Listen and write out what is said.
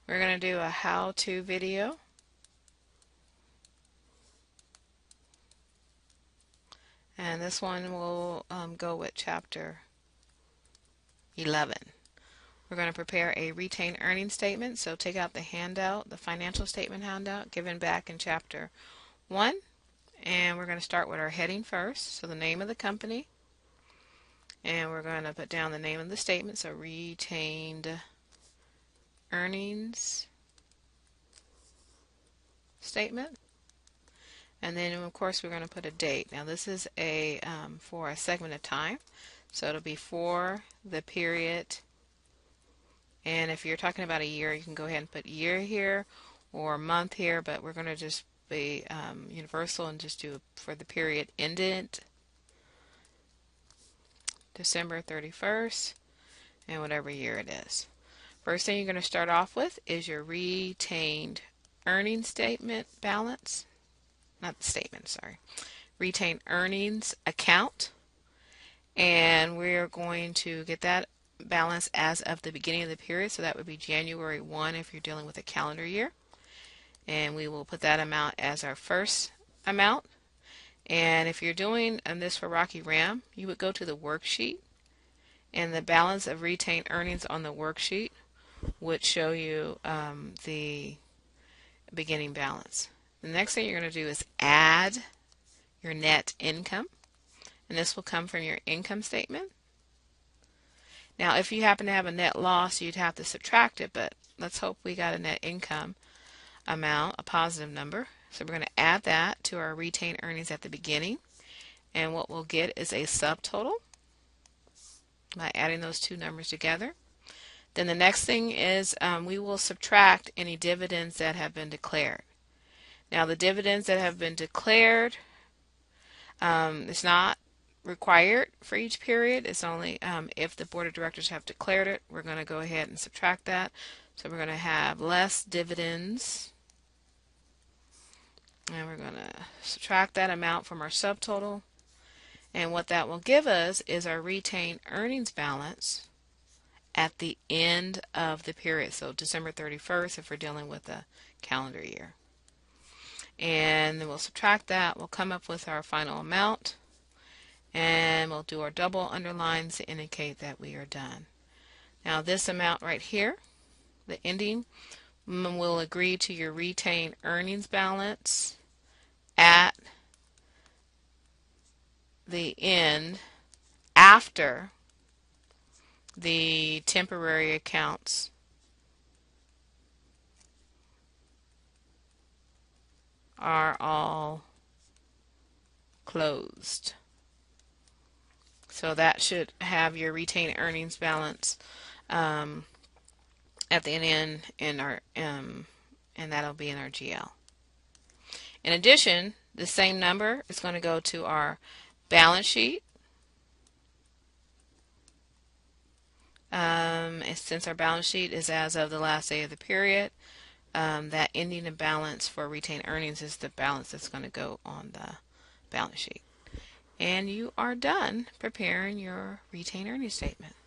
We're going to do a how-to video. And this one will go with chapter 11. We're going to prepare a retained earnings statement. So take out the handout, the financial statement handout given back in chapter 1. And we're going to start with our heading first. So the name of the company. And we're going to put down the name of the statement. So retained earnings statement. And then of course we're going to put a date. Now this is a for a segment of time. So it'll be for the period. And if you're talking about a year, you can go ahead and put year here or month here, but we're going to just be universal and just do for the period ended December 31st and whatever year it is. First thing you're going to start off with is your retained earnings statement balance. Not the statement, sorry. Retained earnings account. And we're going to get that balance as of the beginning of the period. So that would be January 1 if you're dealing with a calendar year. And we will put that amount as our first amount. And if you're doing this for Rocky Ram, you would go to the worksheet. And the balance of retained earnings on the worksheet would show you the beginning balance. The next thing you're going to do is add your net income. And this will come from your income statement. Now if you happen to have a net loss, you'd have to subtract it, but let's hope we got a net income amount, a positive number. So we're going to add that to our retained earnings at the beginning. And what we'll get is a subtotal by adding those two numbers together. Then the next thing is we will subtract any dividends that have been declared. Now the dividends that have been declared, it's not required for each period. It's only if the board of directors have declared it. We're going to go ahead and subtract that. So we're going to have less dividends. And we're going to subtract that amount from our subtotal. And what that will give us is our retained earnings balance at the end of the period. So December 31st if we're dealing with a calendar year. And then we'll subtract that. We'll come up with our final amount. And we'll do our double underlines to indicate that we are done. Now this amount right here, the ending, will agree to your retained earnings balance at the end after the temporary accounts are all closed. So that should have your retained earnings balance at the end in our and that'll be in our GL. In addition, the same number is going to go to our balance sheet. Since our balance sheet is as of the last day of the period, that ending in balance for retained earnings is the balance that's going to go on the balance sheet. And you are done preparing your retained earnings statement.